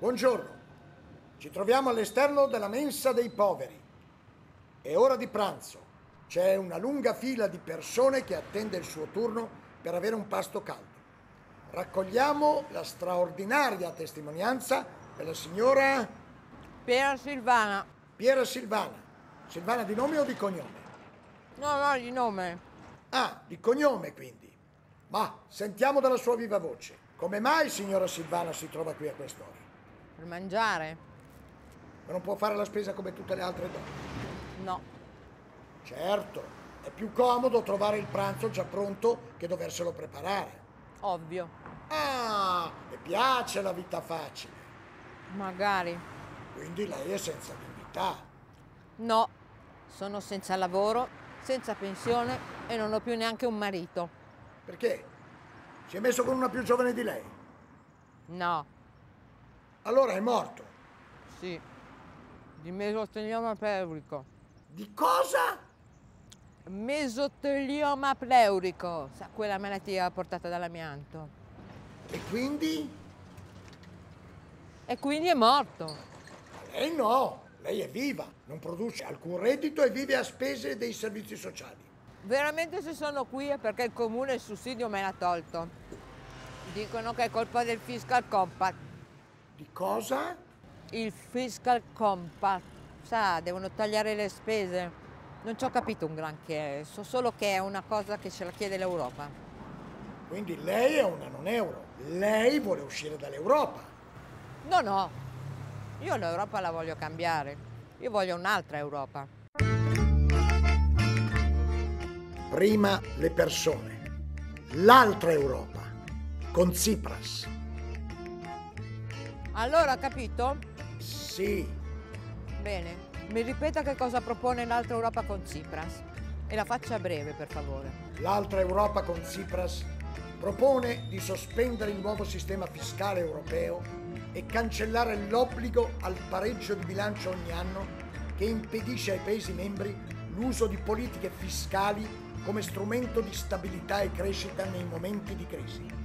Buongiorno, ci troviamo all'esterno della mensa dei poveri. È ora di pranzo. C'è una lunga fila di persone che attende il suo turno per avere un pasto caldo. Raccogliamo la straordinaria testimonianza della signora Piera Silvana. Piera Silvana. Silvana di nome o di cognome? No, di nome. Ah, di cognome quindi. Ma sentiamo dalla sua viva voce. Come mai signora Silvana si trova qui a quest'ora? Per mangiare? Ma non può fare la spesa come tutte le altre donne? No. Certo, è più comodo trovare il pranzo già pronto che doverselo preparare. Ovvio. Ah, le piace la vita facile. Magari. Quindi lei è senza dignità. No. Sono senza lavoro, senza pensione e non ho più neanche un marito. Perché? Si è messo con una più giovane di lei? No. Allora è morto. Sì. Di mesotelioma pleurico. Di cosa? Mesotelioma pleurico. Sa, quella malattia portata dall'amianto. E quindi? E quindi è morto. Ma lei no, lei è viva, non produce alcun reddito e vive a spese dei servizi sociali. Veramente se sono qui è perché il comune il sussidio me l'ha tolto. Dicono che è colpa del fiscal compact. Di cosa? Il fiscal compact. Sa, devono tagliare le spese. Non ci ho capito un granché, so solo che è una cosa che ce la chiede l'Europa. Quindi lei è una non euro. Lei vuole uscire dall'Europa. No, io l'Europa la voglio cambiare. Io voglio un'altra Europa. Prima le persone. L'altra Europa. Con Tsipras. Allora, capito? Sì. Bene, mi ripeta che cosa propone l'altra Europa con Tsipras. E la faccia breve, per favore. L'altra Europa con Tsipras propone di sospendere il nuovo sistema fiscale europeo e cancellare l'obbligo al pareggio di bilancio ogni anno che impedisce ai Paesi membri l'uso di politiche fiscali come strumento di stabilità e crescita nei momenti di crisi.